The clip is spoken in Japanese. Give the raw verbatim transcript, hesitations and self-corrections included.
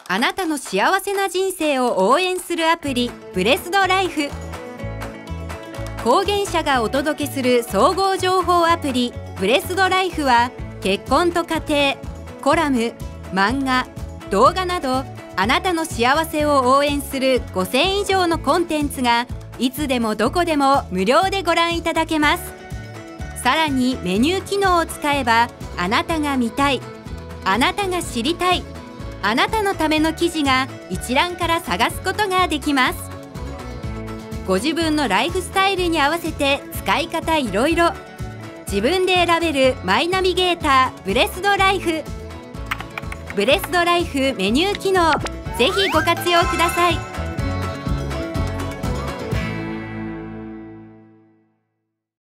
あなたの幸せな人生を応援するアプリブレスドライフ。高原社がお届けする総合情報アプリブレスドライフは、結婚と家庭、コラム、漫画、動画などあなたの幸せを応援するごせん以上のコンテンツがいつでもどこでも無料でご覧いただけます。さらにメニュー機能を使えば、あなたが見たい、あなたが知りたい、あなたのための記事が一覧から探すことができます。ご自分のライフスタイルに合わせて使い方いろいろ、自分で選べるマイナビゲーターブレスドライフ。ブレスドライフメニュー機能、ぜひご活用ください。